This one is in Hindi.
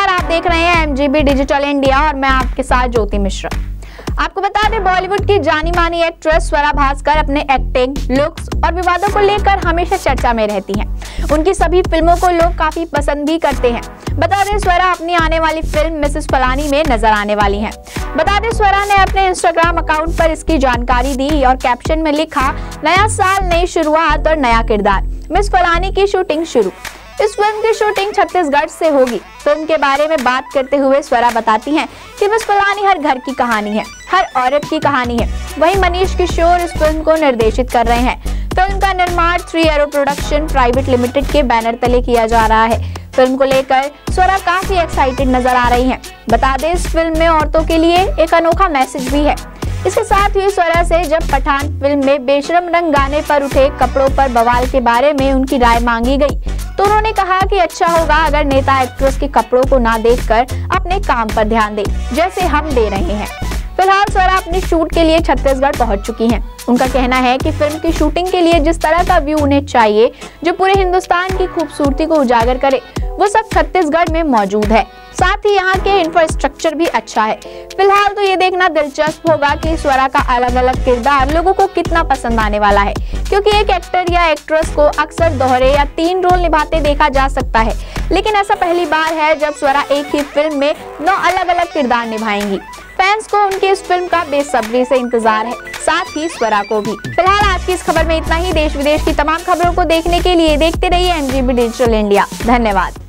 नमस्कार, आप देख रहे हैं MGB डिजिटल इंडिया और मैं आपके साथ ज्योति मिश्रा। आपको बता दें, बॉलीवुड की जानी मानी एक्ट्रेस स्वरा भास्कर अपने एक्टिंग, लुक्स और विवादों को लेकर हमेशा चर्चा में रहती हैं। उनकी सभी फिल्मों को लोग काफी पसंद भी करते हैं। बता दें, स्वरा अपनी आने वाली फिल्म मिसेस फलानी में नजर आने वाली हैं। बता दें, स्वरा ने अपने इंस्टाग्राम अकाउंट पर इसकी जानकारी दी और कैप्शन में लिखा, नया साल, नई शुरुआत और नया किरदार, मिस फलानी की शूटिंग शुरू। इस फिल्म की शूटिंग छत्तीसगढ़ से होगी। फिल्म के बारे में बात करते हुए स्वरा बताती हैं कि मिस फलानी हर घर की कहानी है, हर औरत की कहानी है। वहीं मनीष किशोर इस फिल्म को निर्देशित कर रहे हैं। फिल्म का निर्माण 3 एरो प्रोडक्शन प्राइवेट लिमिटेड के बैनर तले किया जा रहा है। फिल्म को लेकर स्वरा काफी एक्साइटेड नजर आ रही हैं। बता दें, इस फिल्म में औरतों के लिए एक अनोखा मैसेज भी है। इसके साथ ही स्वरा से जब पठान फिल्म में बेशरम रंग गाने पर उठे कपड़ों पर बवाल के बारे में उनकी राय मांगी गई, तो उन्होंने कहा कि अच्छा होगा अगर नेता एक्ट्रेस के कपड़ों को ना देखकर अपने काम पर ध्यान दे, जैसे हम दे रहे हैं। फिलहाल स्वरा अपनी शूट के लिए छत्तीसगढ़ पहुंच चुकी हैं। उनका कहना है कि फिल्म की शूटिंग के लिए जिस तरह का व्यू उन्हें चाहिए, जो पूरे हिंदुस्तान की खूबसूरती को उजागर करे, वो सब छत्तीसगढ़ में मौजूद है। साथ ही यहाँ के इंफ्रास्ट्रक्चर भी अच्छा है। फिलहाल तो ये देखना दिलचस्प होगा कि स्वरा का अलग अलग किरदार लोगों को कितना पसंद आने वाला है, क्योंकि एक एक्टर या एक्ट्रेस को अक्सर दोहरे या 3 रोल निभाते देखा जा सकता है, लेकिन ऐसा पहली बार है जब स्वरा एक ही फिल्म में 9 अलग अलग किरदार निभाएंगी। फैंस को उनकी इस फिल्म का बेसब्री से इंतजार है, साथ ही स्वरा को भी। फिलहाल आज की इस खबर में इतना ही। देश विदेश की तमाम खबरों को देखने के लिए देखते रहिए MGB डिजिटल इंडिया। धन्यवाद।